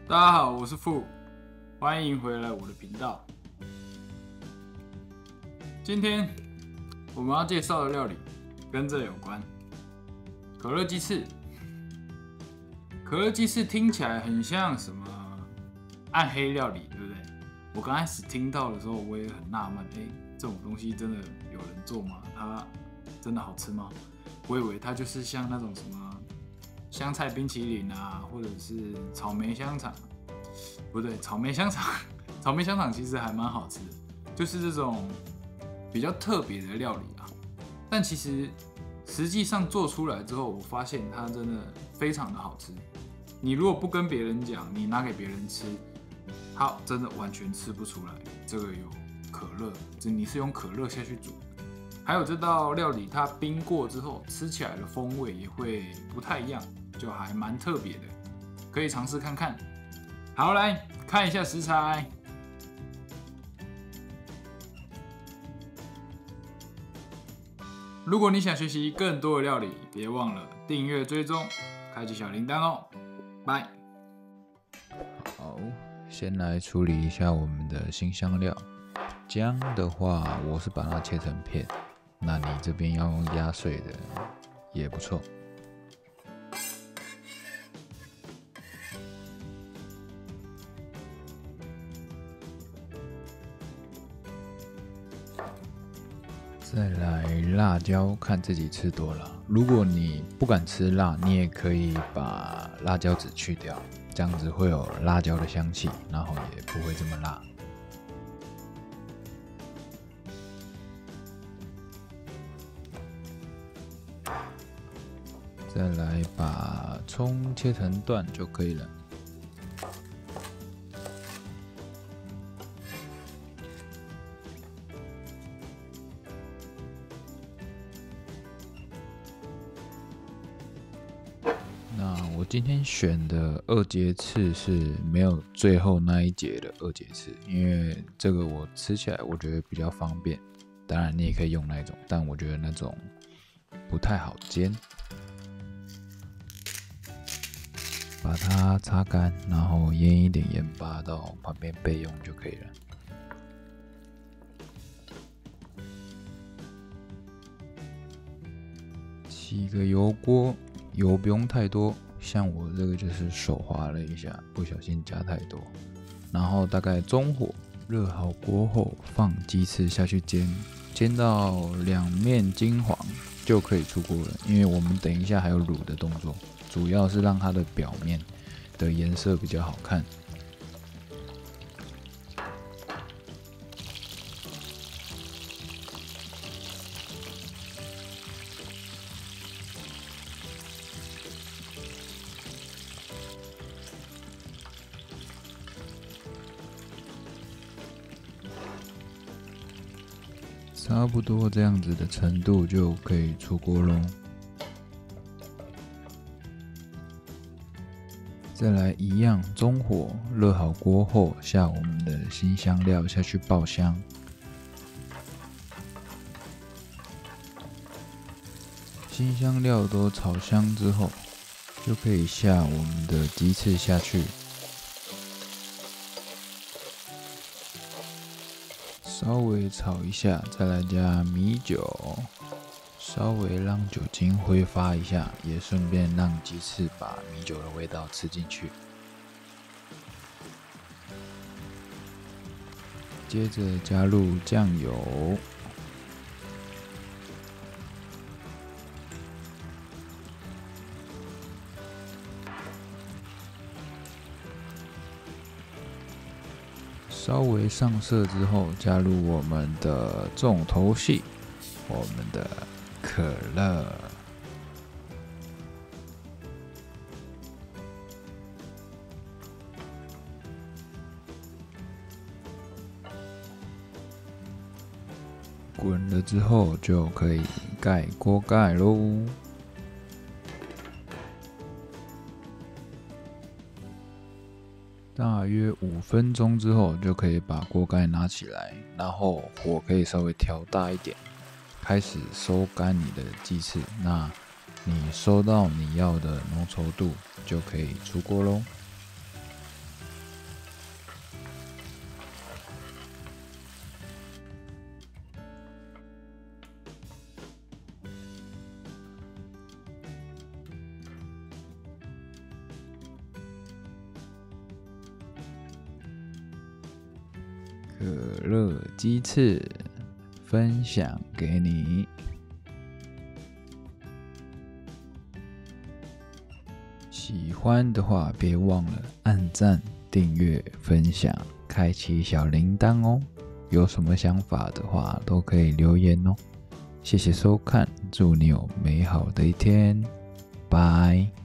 大家好，我是富，欢迎回来我的频道。今天我们要介绍的料理跟这有关，可乐鸡翅。可乐鸡翅听起来很像什么暗黑料理，对不对？我刚开始听到的时候，我也很纳闷，这种东西真的有人做吗？它真的好吃吗？我以为它就是像那种什么香菜冰淇淋啊，或者是草莓香肠，不对，草莓香肠，草莓香肠其实还蛮好吃的，就是这种比较特别的料理啊。但其实实际上做出来之后，我发现它真的非常的好吃。你如果不跟别人讲，你拿给别人吃，它真的完全吃不出来。这个有可乐，你是用可乐下去煮的。还有这道料理，它冰过之后，吃起来的风味也会不太一样，就还蛮特别的，可以尝试看看。好，来看一下食材。如果你想学习更多的料理，别忘了订阅、追踪、开启小铃铛哦。拜。 好，先来处理一下我们的辛香料。姜的话，我是把它切成片，那你这边要用压碎的也不错。再来辣椒，看自己吃多辣。如果你不敢吃辣，你也可以把辣椒籽去掉，这样子会有辣椒的香气，然后也不会这么辣。再来把葱切成段就可以了。那我今天选的二节翅是没有最后那一节的二节翅，因为这个我吃起来我觉得比较方便。当然你也可以用那一种，但我觉得那种不太好煎。把它擦干，然后腌一点盐巴到旁边备用就可以了。起个油锅，油不用太多，像我这个就是手滑了一下，不小心加太多。然后大概中火，热好锅后放鸡翅下去煎，煎到两面金黄就可以出锅了。因为我们等一下还有卤的动作，主要是让它的表面的颜色比较好看。差不多这样子的程度就可以出锅咯。再来一样，中火热好锅后，下我们的辛香料下去爆香。辛香料都炒香之后，就可以下我们的鸡翅下去。稍微炒一下，再来加米酒，稍微让酒精挥发一下，也顺便让鸡翅把米酒的味道吃进去。接着加入酱油，稍微上色之后，加入我们的重头戏，我们的可乐。滚了之后就可以盖锅盖喽。大约5分钟之后，就可以把锅盖拿起来，然后火可以稍微调大一点，开始收干你的鸡翅。那你收到你要的浓稠度，就可以出锅咯。 可乐鸡翅分享给你。喜欢的话，别忘了按赞、订阅、分享、开启小铃铛哦。有什么想法的话，都可以留言哦。谢谢收看，祝你有美好的一天，拜。